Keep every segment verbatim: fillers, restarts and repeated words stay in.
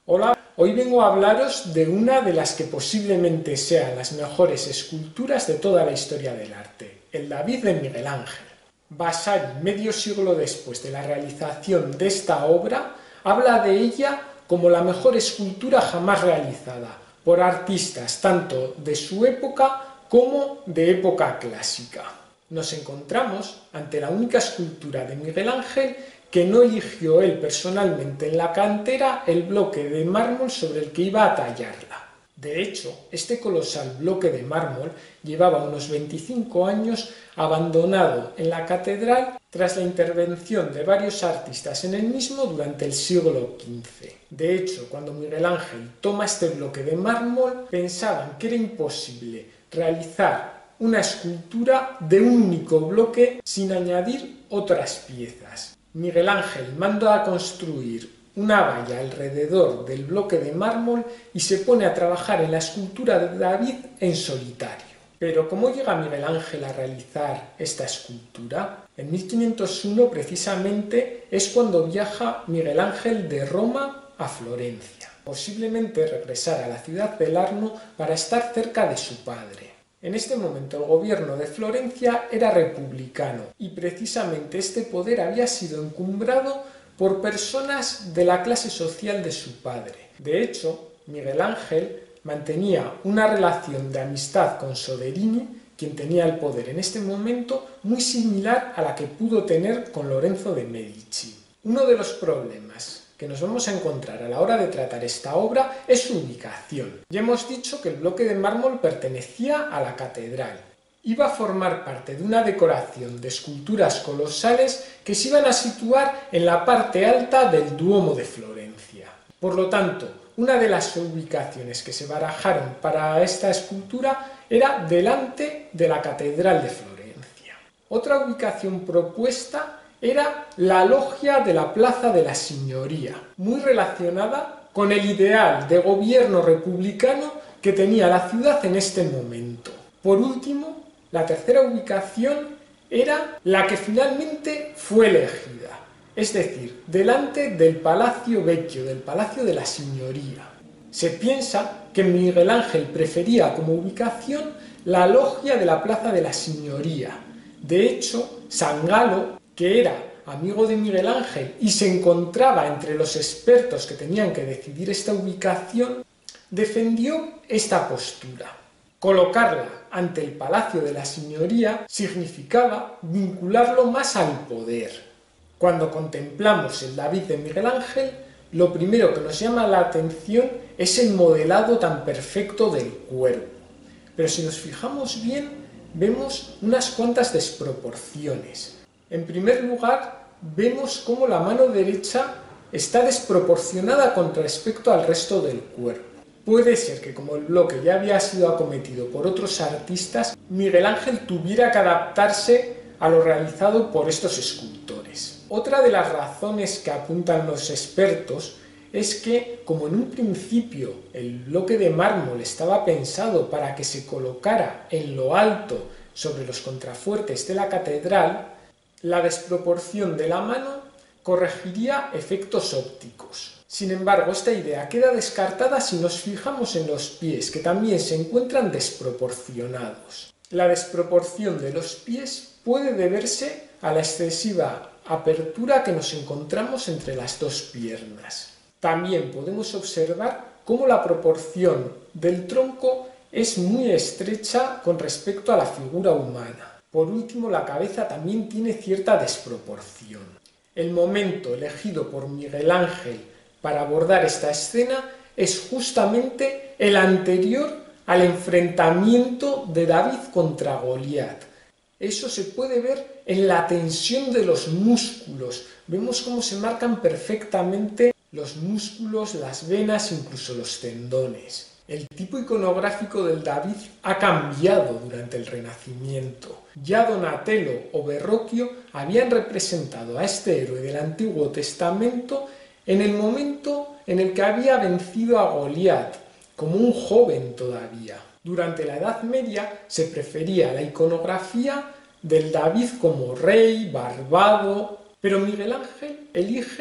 Hola, hoy vengo a hablaros de una de las que posiblemente sean las mejores esculturas de toda la historia del arte, el David de Miguel Ángel. Vasari, medio siglo después de la realización de esta obra, habla de ella como la mejor escultura jamás realizada por artistas tanto de su época como de época clásica. Nos encontramos ante la única escultura de Miguel Ángel que no eligió él personalmente en la cantera el bloque de mármol sobre el que iba a tallarla. De hecho, este colosal bloque de mármol llevaba unos veinticinco años abandonado en la catedral tras la intervención de varios artistas en el mismo durante el siglo quince. De hecho, cuando Miguel Ángel toma este bloque de mármol, pensaban que era imposible realizar una escultura de un único bloque sin añadir otras piezas. Miguel Ángel manda a construir una valla alrededor del bloque de mármol y se pone a trabajar en la escultura de David en solitario. Pero ¿cómo llega Miguel Ángel a realizar esta escultura? En mil quinientos uno precisamente es cuando viaja Miguel Ángel de Roma a Florencia. Posiblemente regresara a la ciudad del Arno para estar cerca de su padre. En este momento el gobierno de Florencia era republicano y precisamente este poder había sido encumbrado por personas de la clase social de su padre. De hecho, Miguel Ángel mantenía una relación de amistad con Soderini, quien tenía el poder en este momento, muy similar a la que pudo tener con Lorenzo de Medici. Uno de los problemas que nos vamos a encontrar a la hora de tratar esta obra es su ubicación. Ya hemos dicho que el bloque de mármol pertenecía a la catedral. Iba a formar parte de una decoración de esculturas colosales que se iban a situar en la parte alta del Duomo de Florencia. Por lo tanto, una de las ubicaciones que se barajaron para esta escultura era delante de la catedral de Florencia. Otra ubicación propuesta era la logia de la Plaza de la Signoria, muy relacionada con el ideal de gobierno republicano que tenía la ciudad en este momento. Por último, la tercera ubicación era la que finalmente fue elegida, es decir, delante del Palacio Vecchio, del Palacio de la Signoria. Se piensa que Miguel Ángel prefería como ubicación la logia de la Plaza de la Signoria. De hecho, San Galo, que era amigo de Miguel Ángel y se encontraba entre los expertos que tenían que decidir esta ubicación, defendió esta postura. Colocarla ante el Palacio de la Signoria significaba vincularlo más al poder. Cuando contemplamos el David de Miguel Ángel, lo primero que nos llama la atención es el modelado tan perfecto del cuerpo. Pero si nos fijamos bien, vemos unas cuantas desproporciones. En primer lugar, vemos cómo la mano derecha está desproporcionada con respecto al resto del cuerpo. Puede ser que como el bloque ya había sido acometido por otros artistas, Miguel Ángel tuviera que adaptarse a lo realizado por estos escultores. Otra de las razones que apuntan los expertos es que, como en un principio el bloque de mármol estaba pensado para que se colocara en lo alto sobre los contrafuertes de la catedral, la desproporción de la mano corregiría efectos ópticos. Sin embargo, esta idea queda descartada si nos fijamos en los pies, que también se encuentran desproporcionados. La desproporción de los pies puede deberse a la excesiva apertura que nos encontramos entre las dos piernas. También podemos observar cómo la proporción del tronco es muy estrecha con respecto a la figura humana. Por último, la cabeza también tiene cierta desproporción. El momento elegido por Miguel Ángel para abordar esta escena es justamente el anterior al enfrentamiento de David contra Goliat. Eso se puede ver en la tensión de los músculos. Vemos cómo se marcan perfectamente los músculos, las venas, incluso los tendones. El tipo iconográfico del David ha cambiado durante el Renacimiento. Ya Donatello o Verrocchio habían representado a este héroe del Antiguo Testamento en el momento en el que había vencido a Goliat, como un joven todavía. Durante la Edad Media se prefería la iconografía del David como rey, barbado, pero Miguel Ángel elige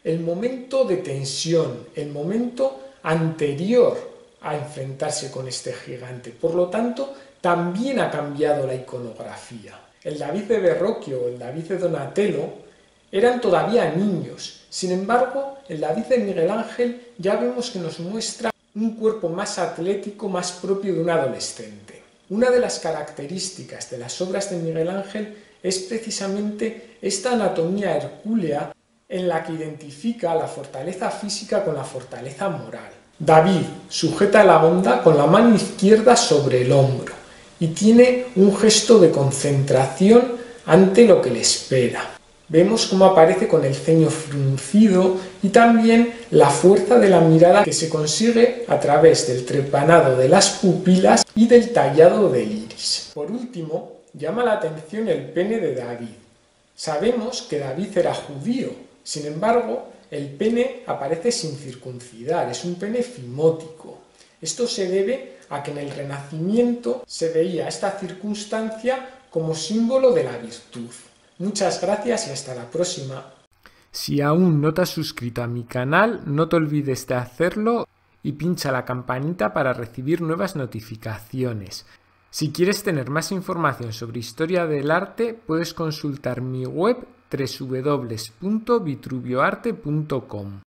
el momento de tensión, el momento anterior a enfrentarse con este gigante. Por lo tanto, también ha cambiado la iconografía. El David de Verrocchio o el David de Donatello eran todavía niños. Sin embargo, el David de Miguel Ángel ya vemos que nos muestra un cuerpo más atlético, más propio de un adolescente. Una de las características de las obras de Miguel Ángel es precisamente esta anatomía hercúlea en la que identifica la fortaleza física con la fortaleza moral. David sujeta la onda con la mano izquierda sobre el hombro y tiene un gesto de concentración ante lo que le espera. Vemos cómo aparece con el ceño fruncido y también la fuerza de la mirada que se consigue a través del trepanado de las pupilas y del tallado del iris. Por último, llama la atención el pene de David. Sabemos que David era judío, sin embargo, el pene aparece sin circuncidar, es un pene fimótico. Esto se debe a que en el Renacimiento se veía esta circunstancia como símbolo de la virtud. Muchas gracias y hasta la próxima. Si aún no te has suscrito a mi canal, no te olvides de hacerlo y pincha la campanita para recibir nuevas notificaciones. Si quieres tener más información sobre historia del arte, puedes consultar mi web doble u doble u doble u punto vitruvioarte punto com.